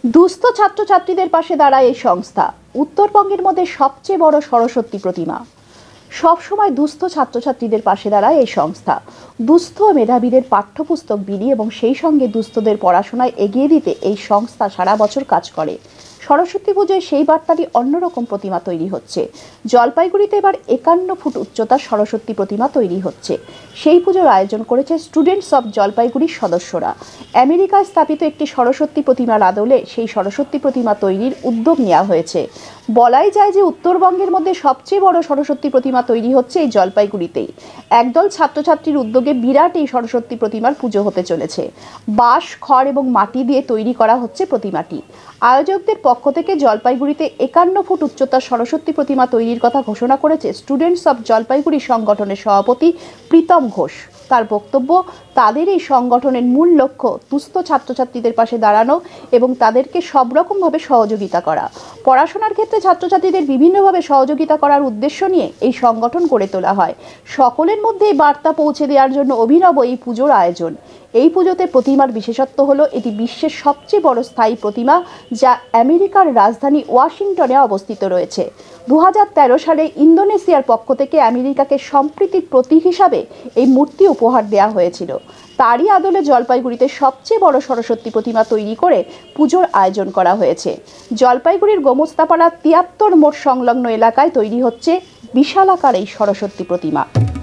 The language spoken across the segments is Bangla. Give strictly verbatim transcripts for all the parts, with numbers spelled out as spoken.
দুস্থ ছাত্রছাত্রীদের পাশে দাঁড়ায় এই সংস্থা। উত্তরবঙ্গের মধ্যে সবচেয়ে বড় সরস্বতী প্রতিমা। সবসময় দুস্থ ছাত্রছাত্রীদের পাশে দাঁড়ায় এই সংস্থা। দুস্থ মেধাবীদের পাঠ্যপুস্তক বিলি এবং সেই সঙ্গে দুস্থদের পড়াশোনায় এগিয়ে দিতে এই সংস্থা সারা বছর কাজ করে। সরস্বতী পুজোয় সেই বার্তারই অন্যরকম প্রতিমা তৈরি হচ্ছে। জলপাইগুড়িতে এবার একান্ন ফুট উচ্চতার সরস্বতী প্রতিমা তৈরি হচ্ছে। সেই পুজোর আয়োজন করেছে স্টুডেন্টস অব জলপাইগুড়ির সদস্যরা। আমেরিকায় স্থাপিত একটি সরস্বতী প্রতিমার আদলে সেই সরস্বতী প্রতিমা তৈরির উদ্যোগ নেওয়া হয়েছে। বলাই যায় যে উত্তরবঙ্গের মধ্যে সবচেয়ে বড় সরস্বতী প্রতিমা তৈরি হচ্ছে এই জলপাইগুড়িতেই। একদল ছাত্রছাত্রীর উদ্যোগে বিরাট এই সরস্বতী প্রতিমার পুজো হতে চলেছে। বাঁশ, খড় এবং মাটি দিয়ে তৈরি করা হচ্ছে প্রতিমাটি। আয়োজকদের পক্ষ থেকে জলপাইগুড়িতে একান্ন ফুট উচ্চতার সরস্বতী প্রতিমা তৈরির কথা ঘোষণা করেছে স্টুডেন্টস অব জলপাইগুড়ি সংগঠনের সভাপতি প্রীতম ঘোষ। তার বক্তব্য, তাদের এই সংগঠনের মূল লক্ষ্য দুস্থ ছাত্রছাত্রীদের পাশে দাঁড়ানো এবং তাদেরকে সব রকমভাবে সহযোগিতা করা। পড়াশোনার ক্ষেত্রে ছাত্রছাত্রীদের বিভিন্নভাবে সহযোগিতা করার উদ্দেশ্য নিয়ে এই সংগঠন গড়ে তোলা হয়। সকলের মধ্যে এই বার্তা পৌঁছে দেওয়ার জন্য অভিনব এই পুজোর আয়োজন। এই পুজোতে প্রতিমার বিশেষত্ব হলো এটি বিশ্বের সবচেয়ে বড় স্থায়ী প্রতিমা, যা আমেরিকার রাজধানী ওয়াশিংটনে অবস্থিত রয়েছে। দু হাজার তেরো সালে ইন্দোনেশিয়ার পক্ষ থেকে আমেরিকাকে সম্প্রীতির প্রতীক হিসাবে এই মূর্তি উপহার দেওয়া হয়েছিল। তারই আদলে জলপাইগুড়িতে সবচেয়ে বড় সরস্বতী প্রতিমা তৈরি করে পুজোর আয়োজন করা হয়েছে। জলপাইগুড়ির গোমস্তাপাড়া তিয়াত্তর মোড় সংলগ্ন এলাকায় তৈরি হচ্ছে বিশালাকার এই সরস্বতী প্রতিমা।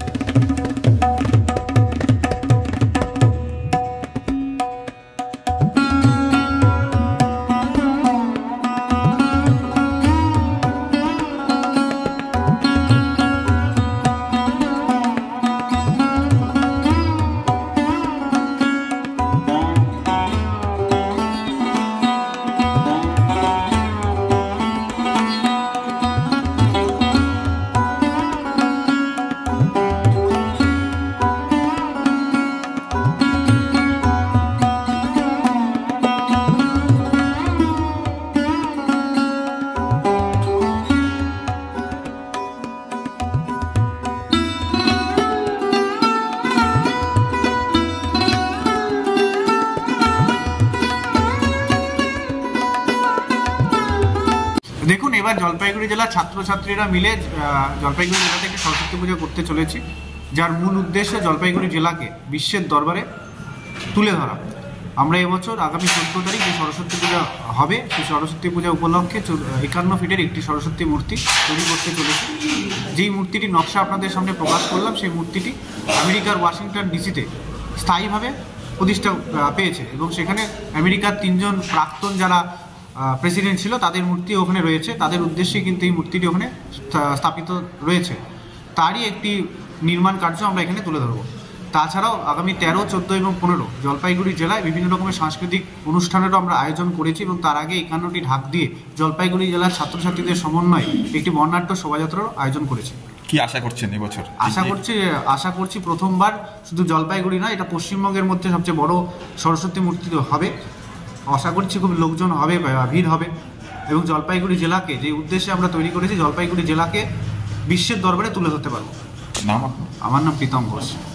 দেখুন, এবার জলপাইগুড়ি জেলার ছাত্রছাত্রীরা মিলে জলপাইগুড়ি জেলা থেকে সরস্বতী পুজো করতে চলেছি, যার মূল উদ্দেশ্য জলপাইগুড়ি জেলাকে বিশ্বের দরবারে তুলে ধরা। আমরা এবছর আগামী চোদ্দ তারিখ যে সরস্বতী পূজা হবে, সেই সরস্বতী পূজা উপলক্ষে একান্ন ফিটের একটি সরস্বতী মূর্তি তৈরি করতে চলেছি। যেই মূর্তিটির নকশা আপনাদের সামনে প্রকাশ করলাম, সেই মূর্তিটি আমেরিকার ওয়াশিংটন ডিসিতে স্থায়ীভাবে প্রতিষ্ঠা পেয়েছে এবং সেখানে আমেরিকার তিনজন প্রাক্তন যারা প্রেসিডেন্ট ছিল তাদের মূর্তি ওখানে রয়েছে। তাদের উদ্দেশ্যে কিন্তু এই মূর্তিটি ওখানে স্থাপিত রয়েছে। তারই একটি নির্মাণ কার্য আমরা এখানে তুলে ধরবো। তাছাড়াও আগামী তেরো, চোদ্দো এবং পনেরো জলপাইগুড়ি জেলায় বিভিন্ন রকমের সাংস্কৃতিক অনুষ্ঠানেরও আমরা আয়োজন করেছি এবং তার আগে একান্নটি ঢাক দিয়ে জলপাইগুড়ি জেলার ছাত্রছাত্রীদের সমন্বয়ে একটি বর্ণাঢ্য শোভাযাত্রার আয়োজন করেছি। কি আশা করছেন এবছর? আশা করছি আশা করছি প্রথমবার শুধু জলপাইগুড়ি নয়, এটা পশ্চিমবঙ্গের মধ্যে সবচেয়ে বড় সরস্বতী মূর্তি হবে। আশা করছি খুব লোকজন হবে, ভিড় হবে এবং জলপাইগুড়ি জেলাকে যে উদ্দেশ্যে আমরা তৈরি করেছি, জলপাইগুড়ি জেলাকে বিশ্বের দরবারে তুলে ধরতে পারবো। নাম? আমার নাম প্রীতম ঘোষ।